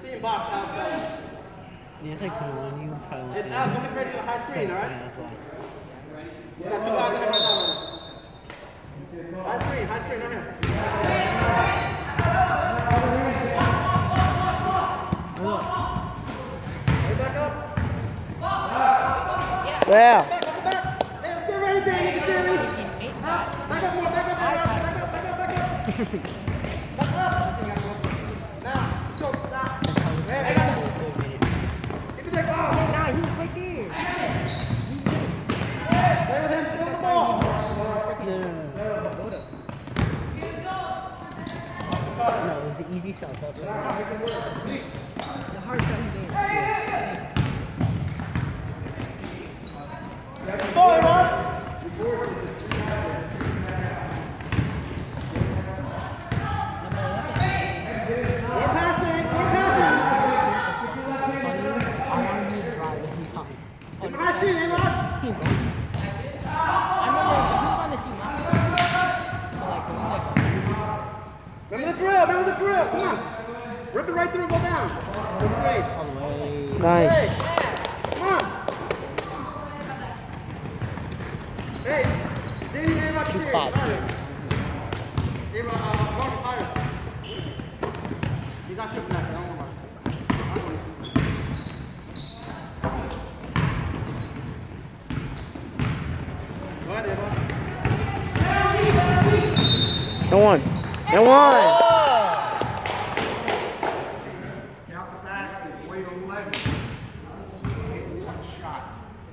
Team box outside. Yes, I could when you probably. It's out. Look ready to high screen, alright? We got 2 guys in here right now. High screen, right here. Hey, back up. Yeah. Back. Hey, let's get ready, Danny. Back up more. Back up. Now, let's go. Hey, keep it there. Nah, he was right there. Play with him. Steal the ball. No, it was an easy shot. That's the hard shot he made. Ball, Ron. We're passing. It's high screen, eh, Ron? Remember the drill. Come on. Rip it right through and go down. That's great. Nice. Hey. Come on. Hey. Danny, hey, watch here. Hey, Marcus, higher. He's not shooting that. I don't know. Go ahead, Ava. No one. Out the basket, weight 11. One shot.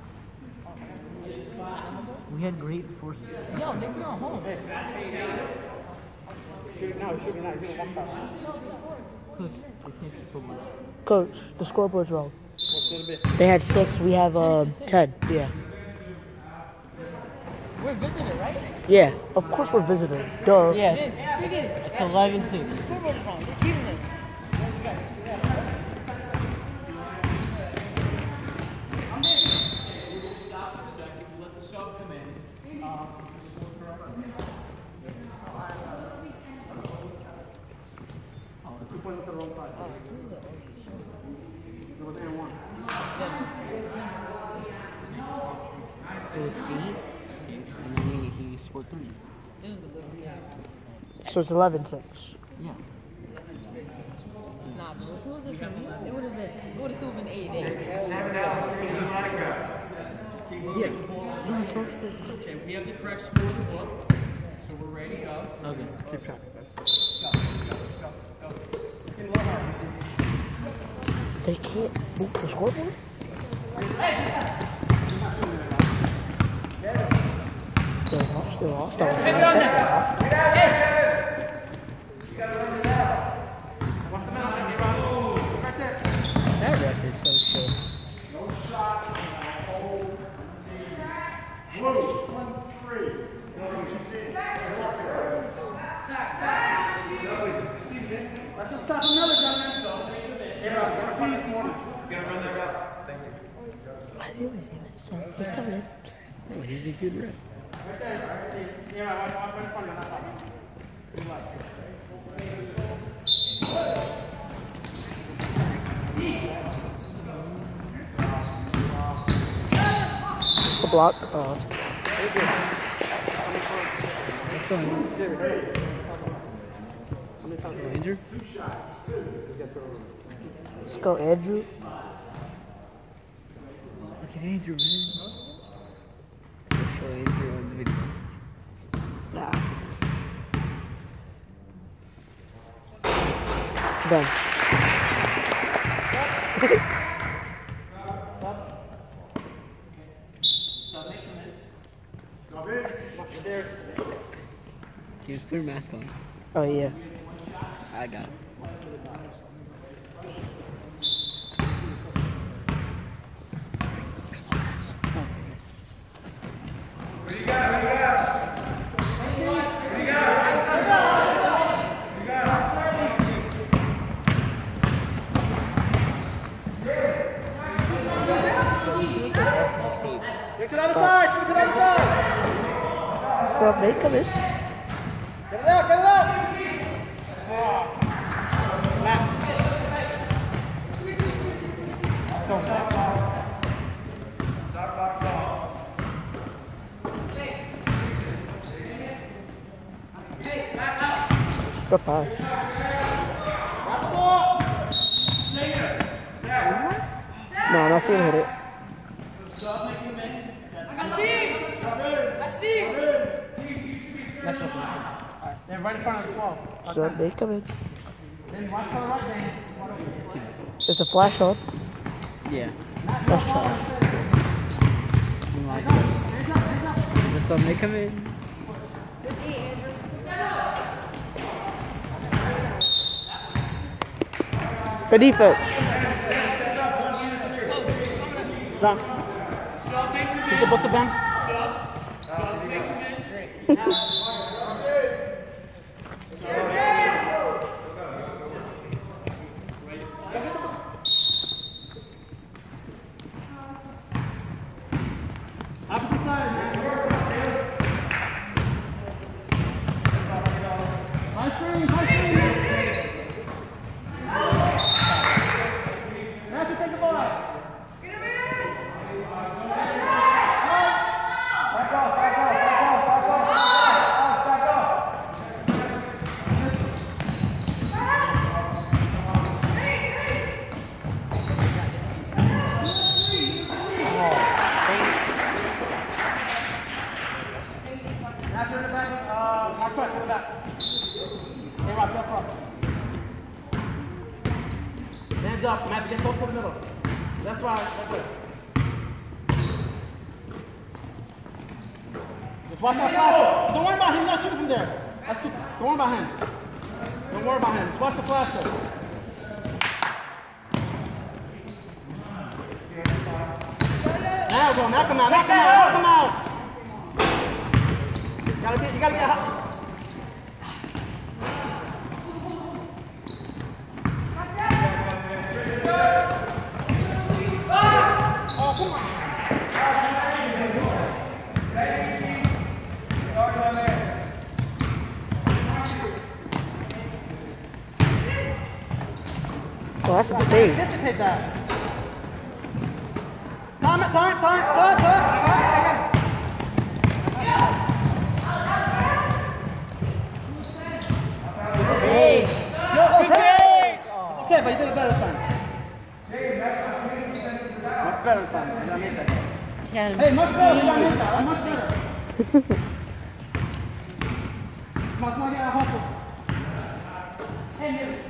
We had great force. Yo, they were on home. Shooting now. Coach, the scoreboard's wrong. What's a little bit? They had 6. We have 10. Yeah. We're visiting, right? Yeah. Of course we're visitors. Duh. Yes. It's 11-6. It was 8-6, and then he scored 3. So it's 11-6. Yeah. Nah, bro. If it wasn't for me, it would have still been 8-8. Okay, we have the correct score in the book, so we're ready to go. Okay, keep track. They can't move the scoreboard? They lost. That ref is so chill. Let's just stop another gentleman. Hey, Rob, please. I always say that. So, they come in. Oh, he's a good ref. Right there. Yeah, right in front of you. Not that A block. Andrew? Let's go, Andrew. Look at Andrew, man. I'll show Andrew on the video. Nah. Done. You just put your mask on. Oh, yeah. I got it. Get to the other side. Shoot to the other side. What's up, Nate? Come in. Get it out. Good pass. No, I'm not seeing hit it. That's what's right. Then right in front of the 12. So they come in. Then watch for the right, Dan. Is the flash on? Yeah. Flash shot. Is the sub may come in? Good defense. John. You can book the bench. Opposite side, man. High screen, high screen. Now you take the ball. Get him in. Back off, back off, back off, back off. Back off. Now turn it back. Marquez, in the back. Hey, Rock, up front. Hands up. You have to get close to the middle. That's right. That's it. Just watch that flasher. Don't worry about him. He's not shooting from there. That's too. Don't worry about him. Don't worry about him. Just watch the flasher. Now go. Knock him out. Knock him out. Knock him out. You gotta get hot. Oh, that's a good save. Anticipate that. Time. Hey! Okay, but you did it better this time. Much better this time. You don't need that. Hey, much better. You don't need that. Much better. Come on, get a hustle. Hey,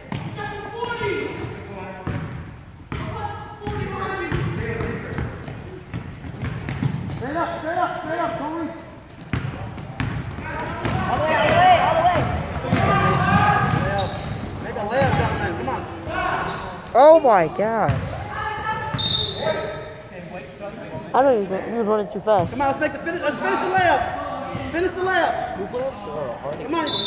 straight up, don't reach. All the way. Make a layup, young man, come on. Oh my god. I don't even. You was running too fast. Come on, let's finish the layup. Finish the layup. Scoop ups or hard? Come on.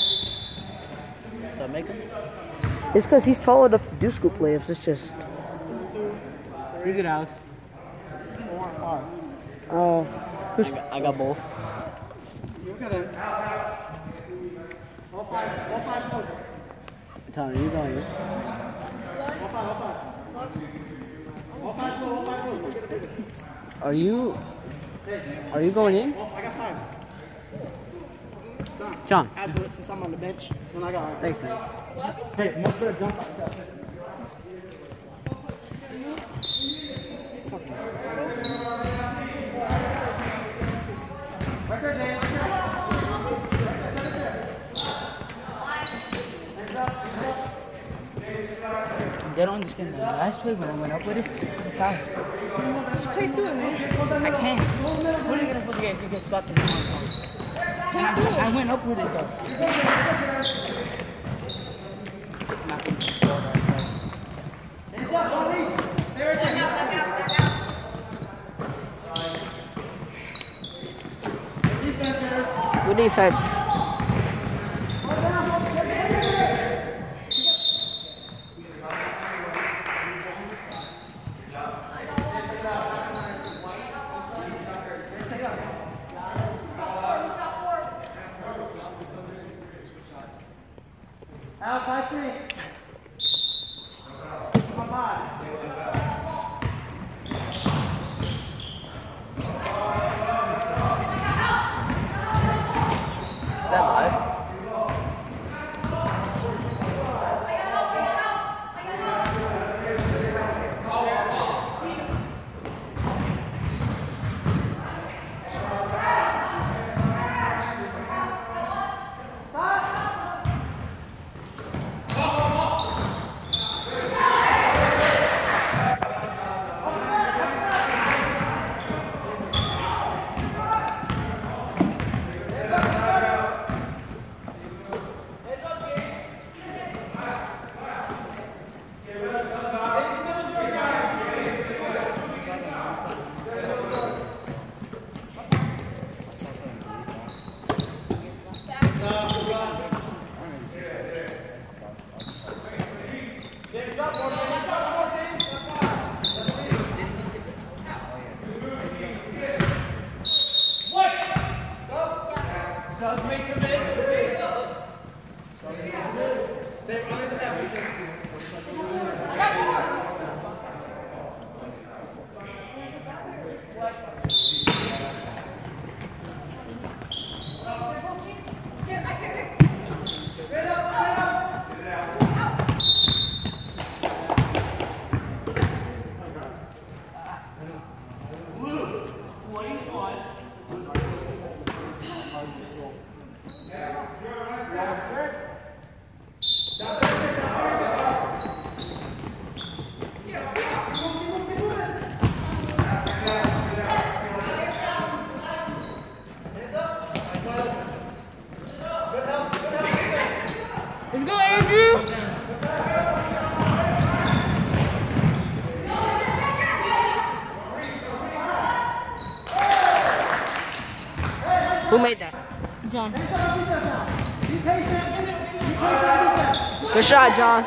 Sub make them? It's because he's tall enough to do scoop layups. It's just. Pretty good, Alex. 4 and 5. Oh. I got both. Look at it. All five. Tony, you going? All five. Are you going in? I got 5. John. I'll do it since I'm on the bench. Then I got it. Thanks, man. Hey, much better jump. It's okay. Right there, Dan. They don't understand the last play when I went up with it. Foul. Just play through it, man. I can't. What are you supposed to get if you get sucked in the phone? Play through it. I went up with it though. It's not going to be short. Hands up, don't reach. There it is. Good defense. Alex, high screen. Come on. Let's go, Andrew. Who made that? John. Good shot, John.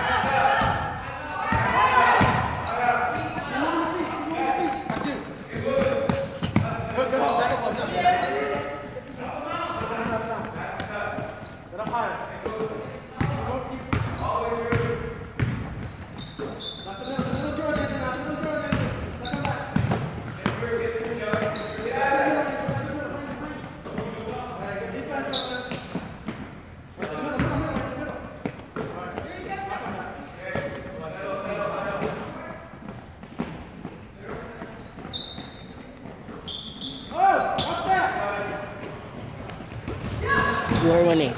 We're winning.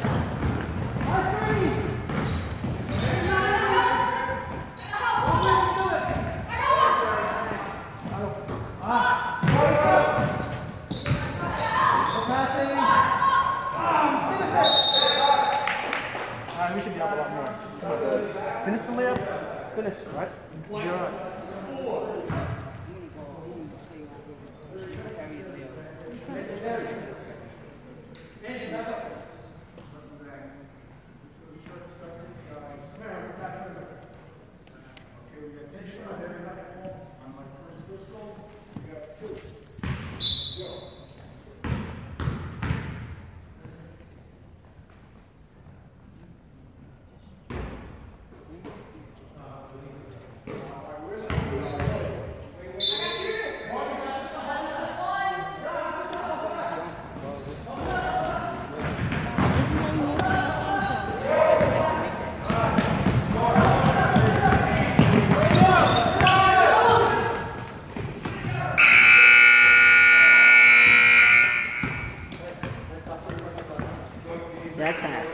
Alright, we should be up a lot more. Come on. Finish the layup. Finish, right? You're right. That's half.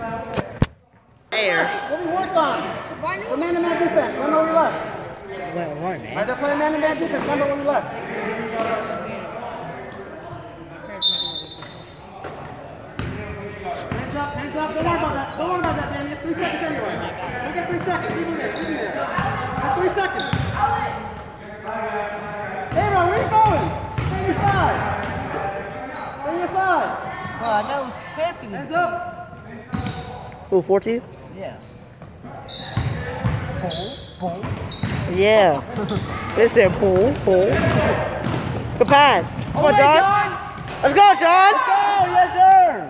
Air. What we worked on? We're man-to-man defense. Remember where we left? Well, right, man. Right, they're playing man-to-man defense. Remember where we left? Hands up, hands up. Don't worry about that. Don't worry about that, Danny. It's 3 seconds anyway. We get 3 seconds. Leave me there. Leave me there. That's 3 seconds. Aaron, where you going? Stay on your side. Stay on your side. Oh, I know it was camping. Hands up. Who, 14? Yeah. Boom, boom. Yeah. They said boom, boom. Good pass. Come on, John. Let's go, John. Oh, yes, sir.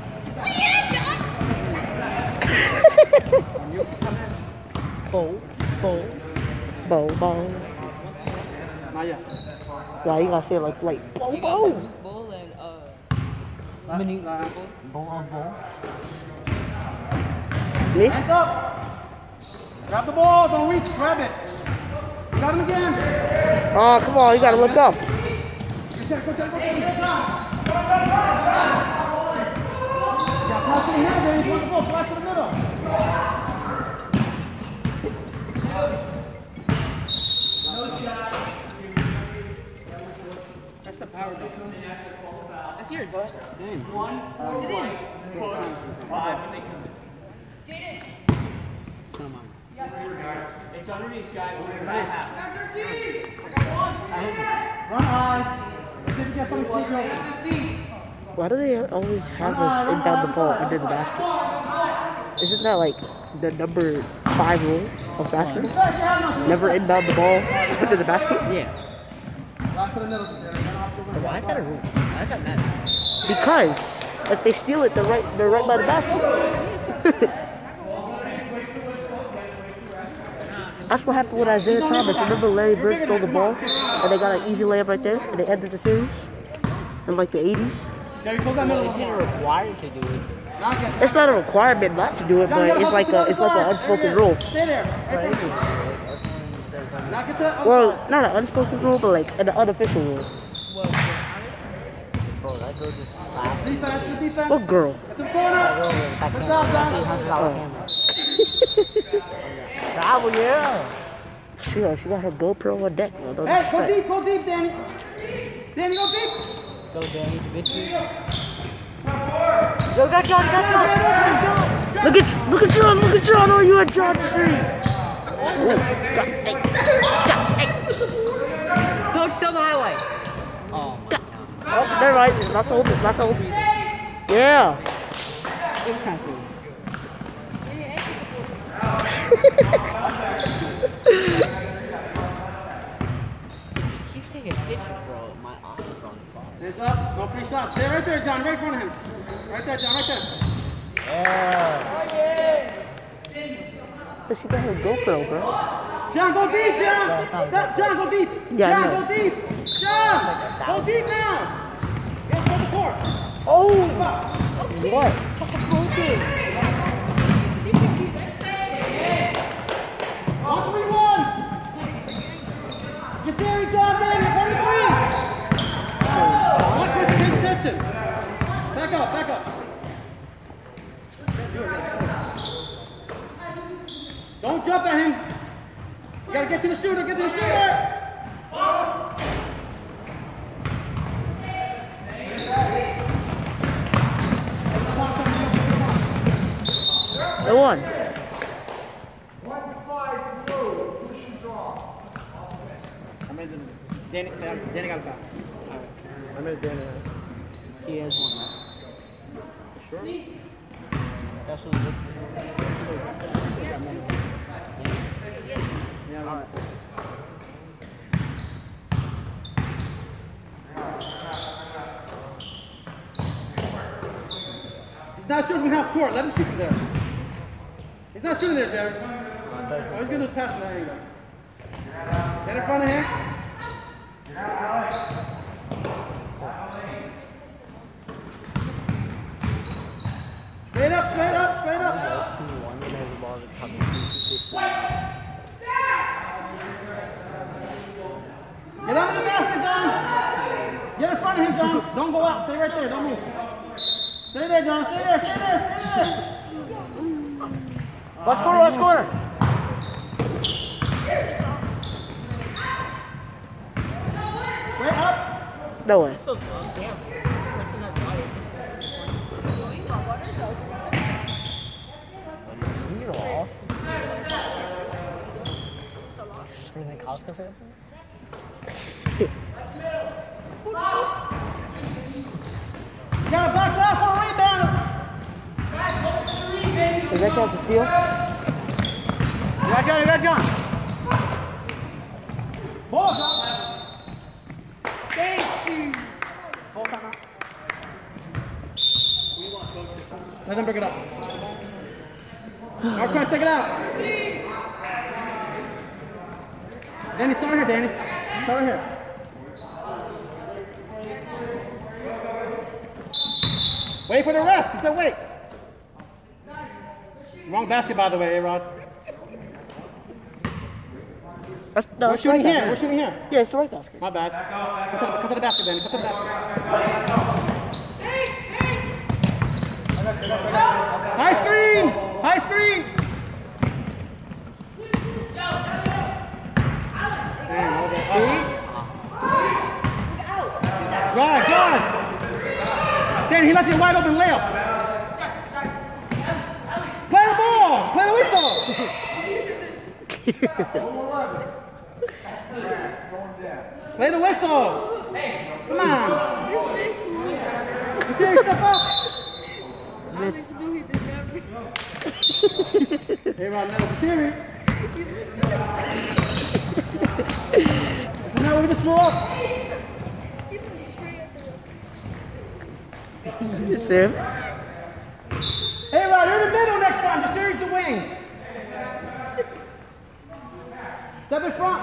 Boom, boom. Boom, boom. Not yet. Why you gotta say it like boom, boom? Bull and, mini. Bull on bull. Me? Hands up. Grab the ball. Don't reach. Grab it. You got him again. Oh, come on. You gotta look up. Yeah, pass to the middle, baby. Wonderful. Pass to the middle. That's the power ball. That's yours, boss. One. Yes, it is. Push. 5 when they come in. Come on. It's underneath, guys. We're gonna have 13. Run high. Let's see if you get something sneaky open. Why do they always have us inbound the ball under the basket? Isn't that like the number 5 rule of basketball? Never inbound the ball under the basket? Yeah. Back to the middle. Why is that a rule? Why does that matter? Because if they steal it, they're right by the basket. That's what happened with Isaiah Thomas. Remember Larry Bird stole the ball and they got an easy layup right there and they ended the series in like the 80s? Jerry, close that middle. It's not required to do it. Not yet. It's not a requirement not to do it, but it's like an unspoken rule. Stay there. Knock it to the Well, not an unspoken rule, but like an unofficial rule. Bro, that girl just laughed. defense, defense. What girl? Get to the corner. Good job, John. $800 camera. Travel, yeah. She got her GoPro on deck. No, don't Hey, disrespect. go deep, Danny. Danny, go deep. Go Danny DaVinci. Yo, got John. Look at John. Oh, you at John Street. Coach, show the highway. Oh, Oh, never mind. It's not sold. Yeah. it's kind of silly. Keeps taking pictures, bro. My eyes are on fire. Hands up. Go free shot. Stay right there, John. Right in front of him. Right there, John. Right there. But she got her GoPro, bro. John, go deep, John. John, go deep. Yeah, I John, know. go deep. John, go deep now. Yes, go to the court. Oh, Come what? on. 1-3-1. Jasiri, John, man. 43. One person take attention. Back up. Don't jump at him. You gotta get to the shooter. They won. 1-5 blue, pushes off. Danny got a foul. I made Danny. He has one left. Sure? That's what it looks like. Yeah, all right. He's not shooting from half court. Let him shoot from there. He's not shooting there, Jerry. Oh, he's gonna do pass from that angle. Get in front of him. Straight up. Team 1 and has the ball at the top of the piece. Get out of the basket, John. Get in front of him, John. Don't go out. Stay right there. Don't move. Stay there, John. Stay there. Watch corner. Straight up. No way. So damn. Person that's water. You lost. Everything Costco said? You gotta box out for a rebound. Is that count to steal? You got John. Ball, John. Thank you. Full timeout. Let them break it up. Mark trying to take it out. Danny, start here, Danny. Start here. Wait for the ref. He said wait. Wrong basket, by the way, A-Rod. No, We're it's the right shooting here. basket. We're shooting here. Yeah, it's the right basket. My bad. Cut to the basket, Danny. Cut to the basket. High screen. Drive. Danny, he left you a wide open layup. Play the ball. Play the whistle. Play the whistle. Come on. You see him step up? Alex knew he did that. Hey, Rod, now, Siri. So now we just throw up. You see him? Hey, Rod, you're in the middle next time. The Siri's the wing. Step in front.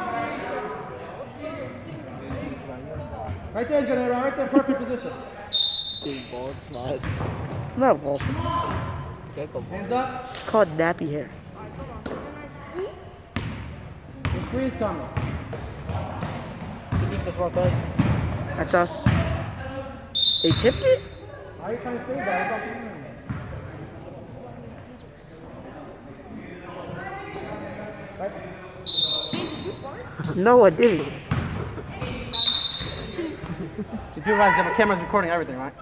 Right there is good, Rod. Right there, perfect position. Big ball spots. Not a ball. Hands up. It's called nappy hair. The screen's coming. Good defense, Marcos. That's us. They tipped it? How are you trying to say that? Right. Did you No, I didn't. You do realize the camera's recording everything, right?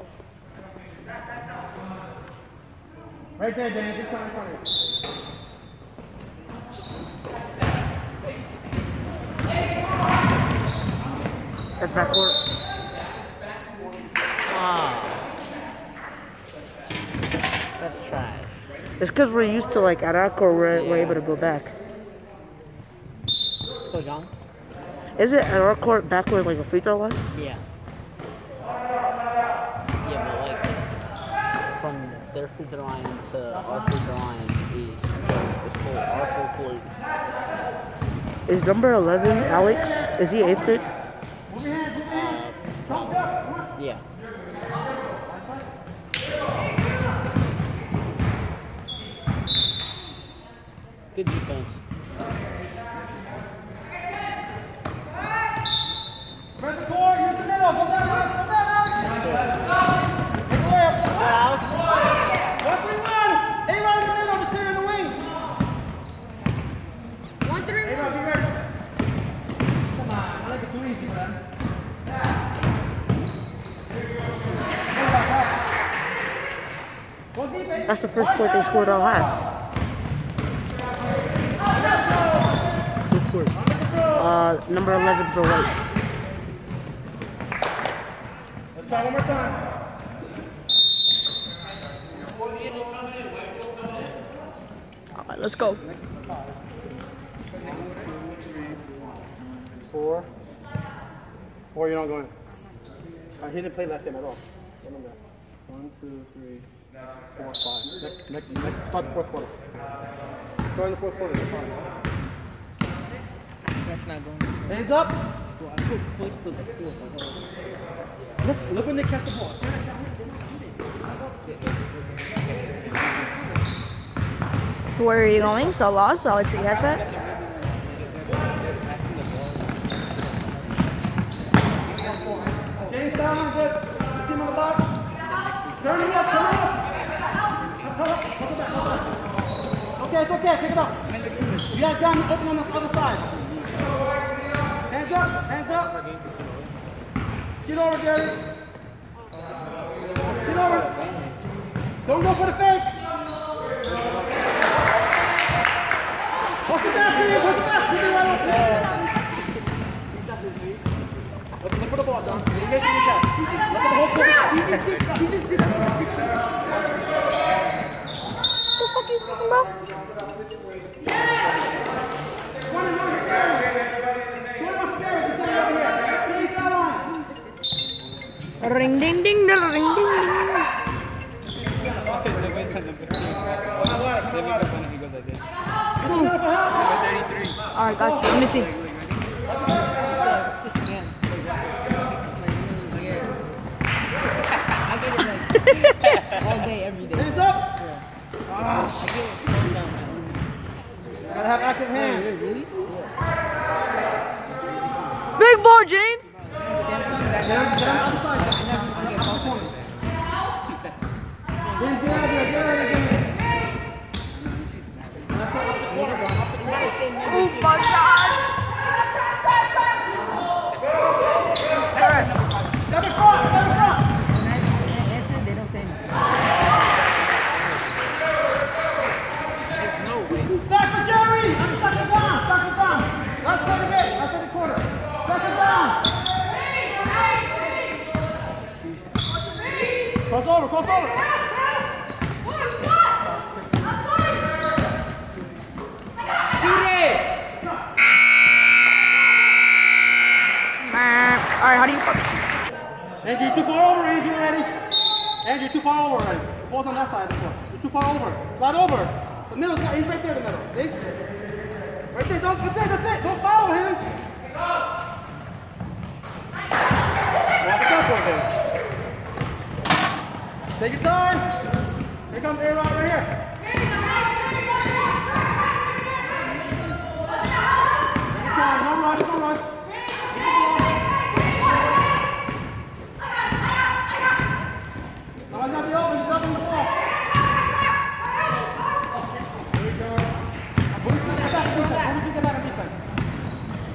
Right there, Dan. Just in front of you. That's backcourt. Wow. That's trash. It's because we're used to, like, at our court, we're able to go back. Let's go, John. Is it at our court backward like a free throw line? Yeah. Yeah, but like from their free throw line to our free throw line is full. Our full court. Is number 11 Alex? Is he 8th grade? Yeah. Good defense. Spread the court. Use the middle. Go down, Alex. Go down, Alex. Take a layup. Go, Alex. 1-3-1. A-Rod in the middle. Just sit in the wing. 1-3-1. A-Rod, be ready. Come on. I like it too easy, man. Go deep, eh? That's the first point they scored all half. Who scored? Number 11 for White. Let's try one more time. All right, let's go. 4. 4, you're not going. He didn't play last game at all. Remember that. 1, 2, 3, 4, 5. Next, start the fourth quarter. Start in the fourth quarter. That's fine. That's not going. Hands up. Look when they catch the ball. Where are you going? So lost? I'll let you catch that. James down, good. You see him on the box? Turn him up, turn him up. Okay, it's okay, pick it up. You got John open on the other side. Hands up, hands up. Shoot over, Jerry. Shoot over. Don't go for the fake. Post it back, James, post it back. Keep it right open. Look for the ball, John. Engage in the catch. Look at the whole court. He just did that. What the fuck are you talking about? Ring ding ding ding ring ding ding. Alright, got you. Let me see. All day, every day. Hands up! Gotta have active hands. Really? Big boy, James. Oh my God. Step in front! Step in front! They don't say anything. Stack for Jerry! Stack it down! Stack it down! Left side again! Left side quarter! Stack it down! Cross over! Cross over! Alright, how do you fuck? Andrew, you're too far over, Andrew, already. Andrew, you're too far over already. The ball's on that side of the court. You're too far over. Slide over. The middle's got, he's right there in the middle. See? Right there, that's it. Don't follow him. Watch the court there. Take your time. Here comes A-Rod right here. Take your time, no rush, no rush. He's not the open, he's up on the ball. Here we go. When we get back on defense.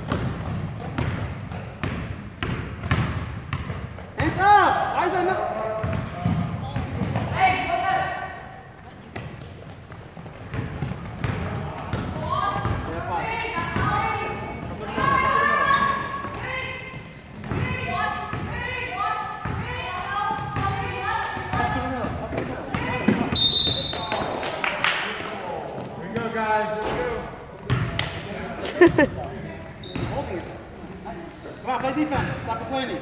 Come on, play defense. Stop complaining.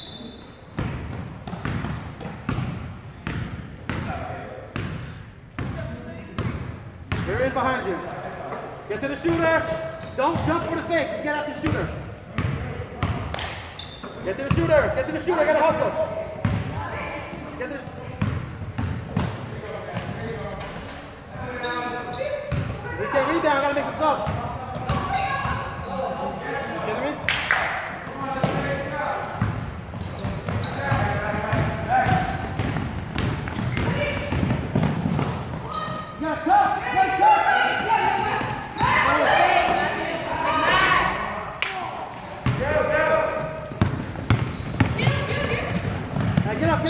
There he is behind you. Get to the shooter. Don't jump for the fake. Just get out to the shooter. Get to the shooter. Get to the shooter. Gotta hustle. Get to the We can't rebound. Gotta make some subs. You kidding me? Get up.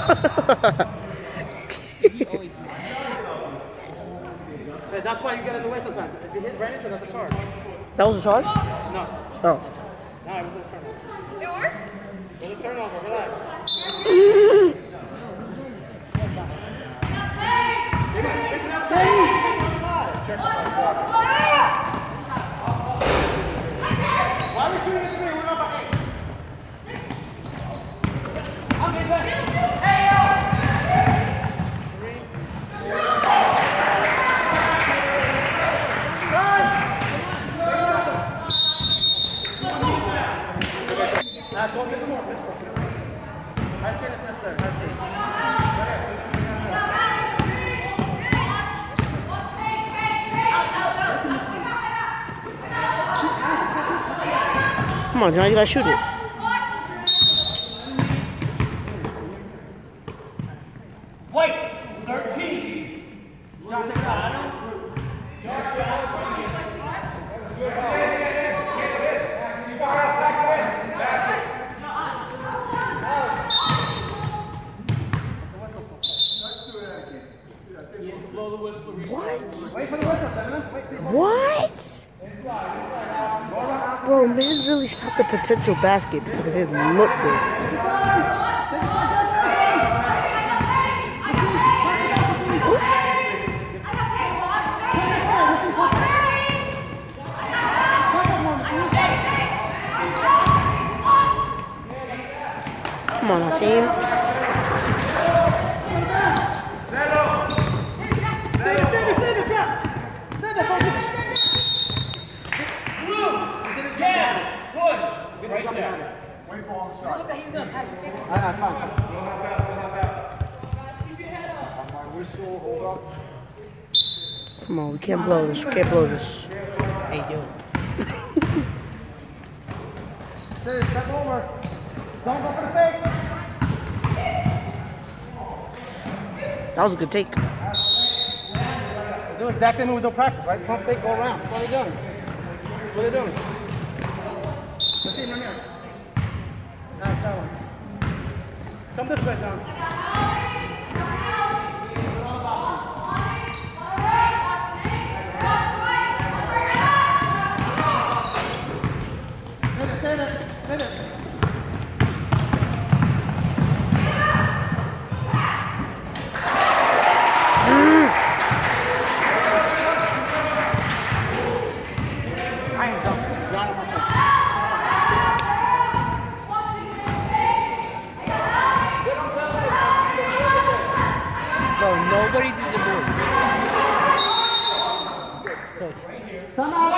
Hey, that's why you get in the way sometimes. If you hit right into it, that's a charge. That was a charge? No. Oh. No, it was a turnover. It was a turnover. Relax. Why are we shooting at 3? We're up by 8. Go get more. Nice screen if necessary. Nice screen. Come on, John, you gotta shoot it. White, 13. John, take that. Your shot. What? Bro, man really stopped the potential basket because it didn't look good. Come on, Hassim. Push! Right there. Wait ball on the side. Fine. On my whistle, hold up. Come on, we can't blow this. We can't blow this. Hey, yo. Step over. Don't go for the fake. That was a good take. Do the exact same thing we do practice, right? Pump fake, go around. That's what they're doing. That's what they're doing. Let's see him right here. Nice, that one. Come this way, John. Stay there. Bro, nobody did the move. Somehow.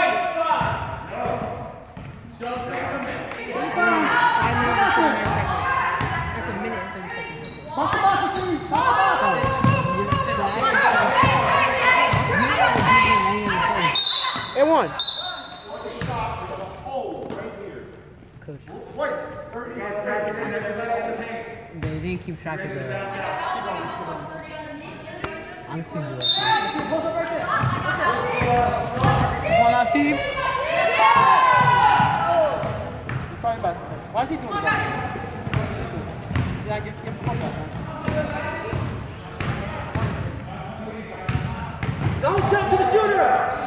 5 minutes and 29 seconds. That's a minute and 30 seconds. And one. Coach. Wait, 30 They didn't keep track of the... I'm just gonna do that. Come on, Hassim. He's trying basketball. Why is he doing that? Yeah, get the ball back, man. Don't jump to the shooter!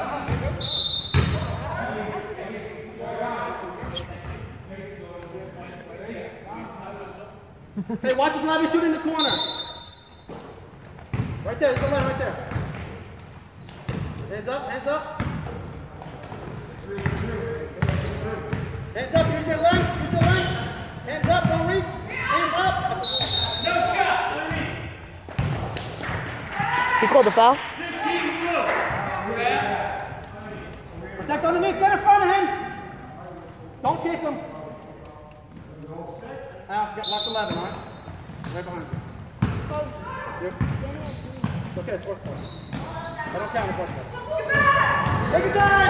Hey, watch this lobby shoot in the corner. Right there, there's the line right there. Hands up, hands up. called the foul? Protect underneath, get in front of him. Don't chase him. Alex, watch 11, all right? Right behind you. Yep. It's okay, it's fourth quarter. I don't count the fourth quarter. Take your time!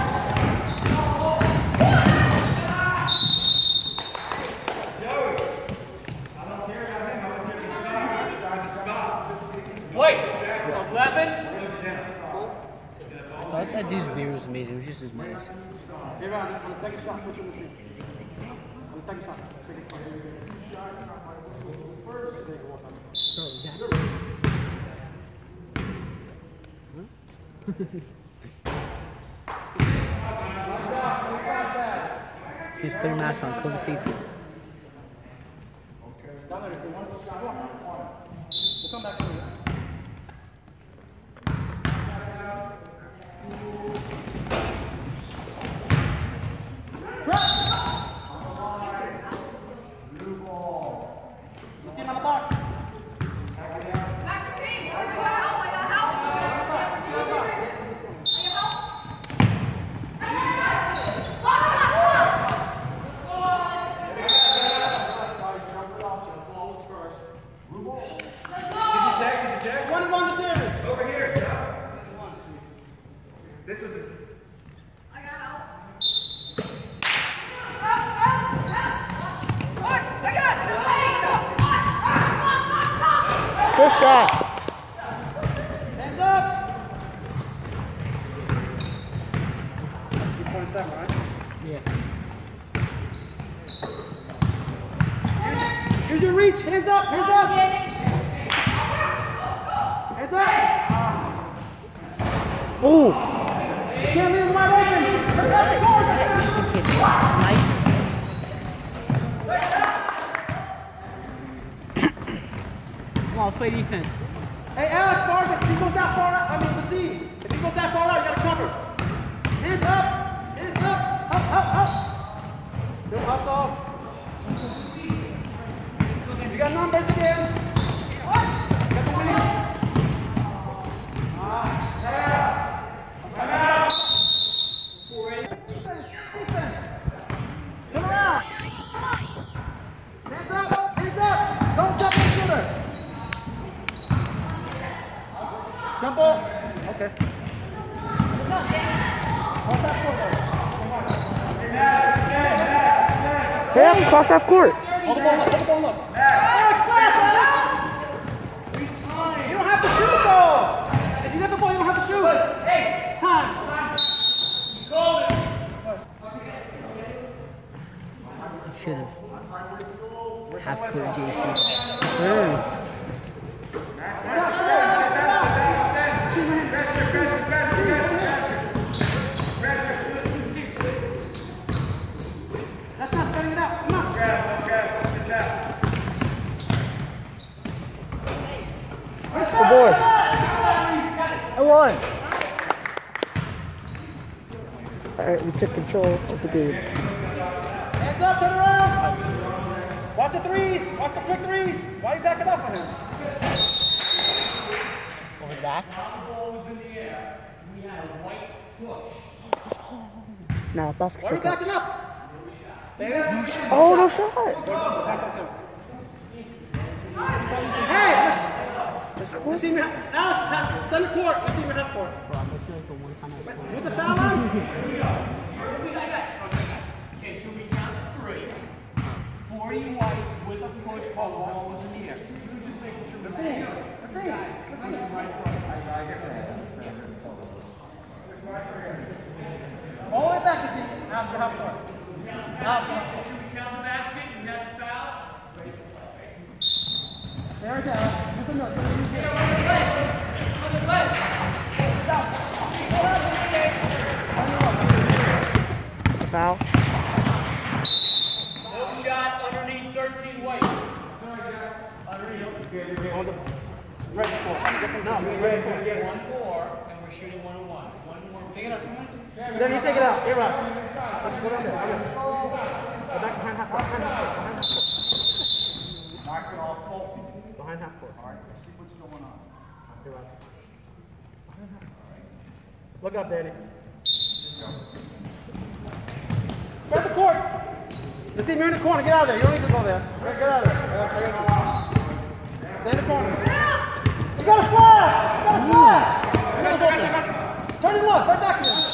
Wait! 11? I thought that dude's beer was amazing. It was just his mask. Here, on the second shot, switch your machine. On the second shot. Please put your mask on. COVID safety. We'll come back to you. Let's see him on the box. Good shot. Hands up! That's a good point of step, right? Yeah. Use your reach! Hands up! Hands up! Hands up! Ooh. You can't leave him wide open! Look out the corner! Come on, let's play defense. Hey, Alex Vargas, if he goes that far out, Lassine, if he goes that far out, you gotta cover. Hands up! Hands up! Up, up, up! Good hustle. You got numbers again. Get the wing. Defense. Turn around. Hands up! Hands up! Don't jump in the shooter. Jump ball. Okay. Yeah, cross half court. Hold the ball up, hold the ball up. Alex, flash, Alex! You don't have to shoot, though! If you get the ball, you don't have to shoot. Hey! Time. Should have. Half court JC. That's not setting it out. Come on. Good boy. I won. All right, we took control of the game. Hands up, turn around. Watch the threes. Watch the quick threes. Why are you backing up on him? Over back. Now, basket Why are you still backing counts. up? Baby. Oh, no shot. Hey, listen. Let's see him. Alex, center court. Let's see him in half court. With the foul on? Okay, so we count to 3. 40 white with a push while the ball was in the air. You're just making sure Let's see. All the way back, you see. Alex, you're half court. Alex, Should we count the basket? You have the foul? there we go. With the note. Foul. No shot underneath 13 white. Underneath. On the red court. No, red court. 1-4, and we're shooting 1-1. 1 more. Take it out. Then you take it out. You're right. Let's go down there. Go back behind half court. Behind half court. Knock it off both. Behind half court. All right, let's see what's going on. You're right. Look up, Danny. Get the court. Let's see, you're in the corner. Get out of there. You don't need to go there. Get out of there. Stay in the corner. You got a flash! You got a flash! Turn him up. Right back to him.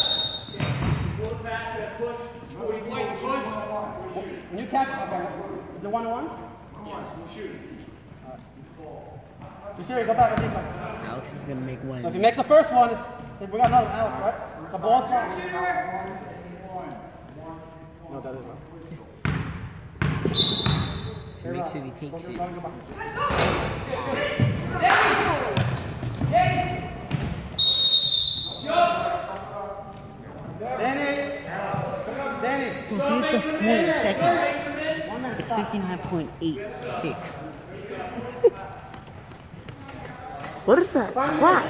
When you catch it, is it 1-1? Yes, we'll shoot. You see, go back to defense. Alex is gonna make one. So if he makes the first one, we got another Alex, right? The ball's not. No, that is not. If he makes it, he takes it. Danny! 50 seconds. It's 59.86. What is that clock? What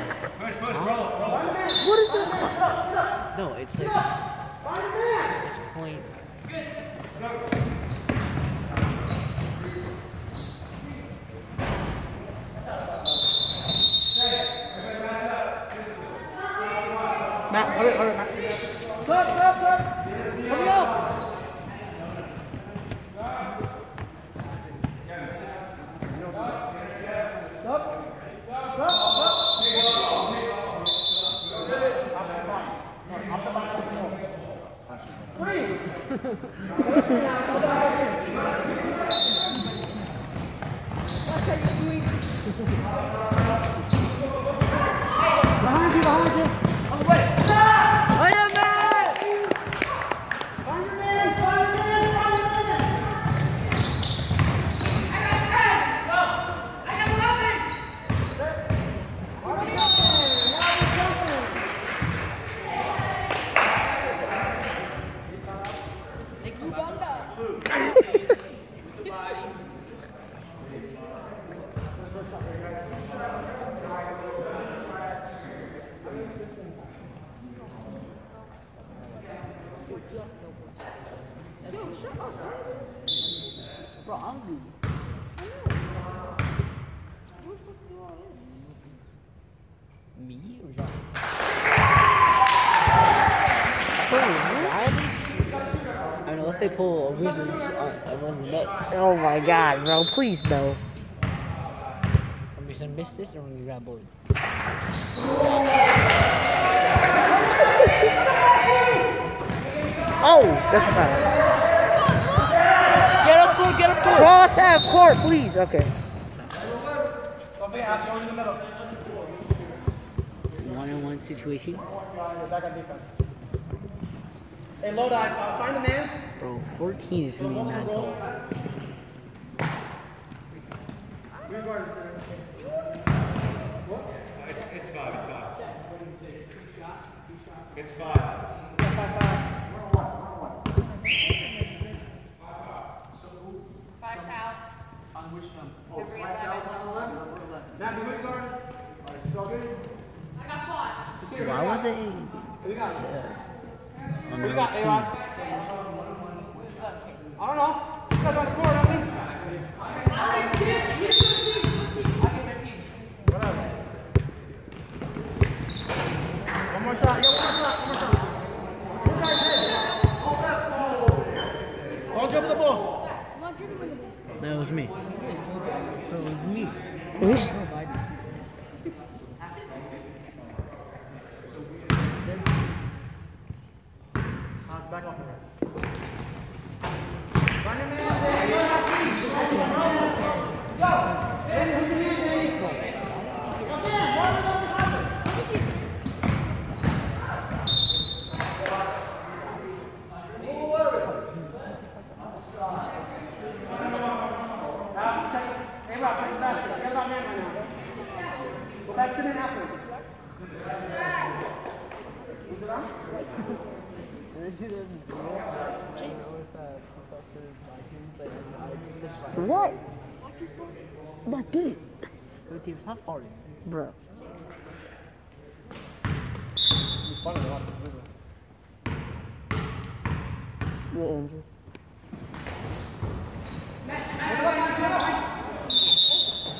is that clock? No, it's like it's point. Matt, hurry, Matt. Stop. Hurry up. Behind you. On the way. Bro, I'm good. Me or John? I mean, unless they pull a Wizards on the Nets. Oh my god, bro, please no. Are we gonna miss this or are we gonna grab board? Oh, that's a foul. Get up court! Cross half court, please. Okay. Don't be out, you're in the middle. 1-on-1 situation. Back on defense. Hey, Lodi, find the man. Bro, 14 is gonna be mad tall. It's five. Why would they? Who you got, A-Rod? I don't know. You guys on the court, I mean. Whatever. One more shot. Don't dribble the ball. That was me. Back off of her. Go back to the napkin. Who's it on? What? What did it? Go team, stop farting. Bro. It's funny to watch this video. Yeah, Andrew.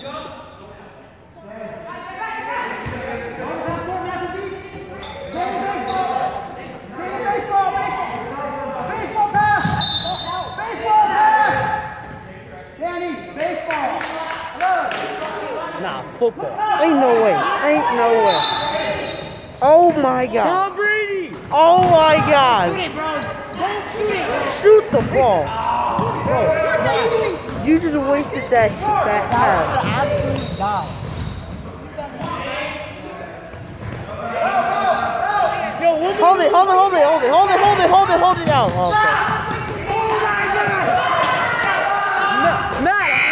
Go! football. Ain't no way. Ain't no way. Oh my God. Tom Brady! Oh my God. Shoot it, bro. Don't shoot it. Shoot the ball. Bro, you just wasted that pass. Absolute dog. Hold it down. Oh, okay. Matt,